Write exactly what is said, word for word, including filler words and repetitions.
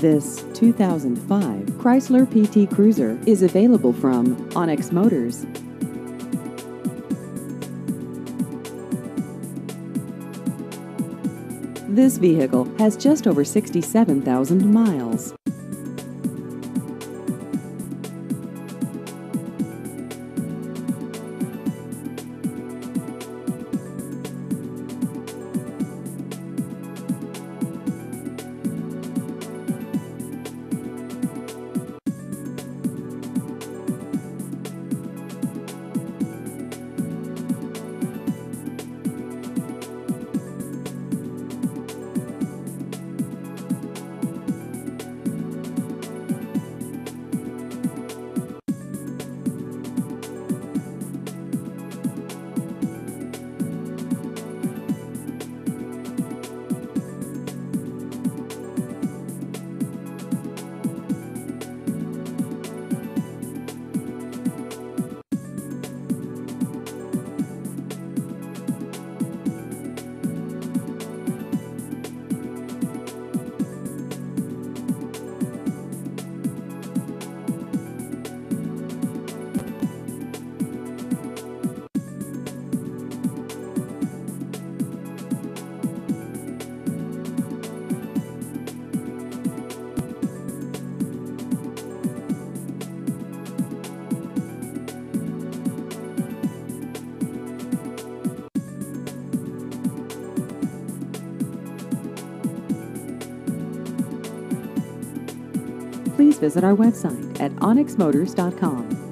This two thousand five Chrysler P T Cruiser is available from Onyx Motors. This vehicle has just over sixty-seven thousand miles. Please visit our website at onyx motors dot com.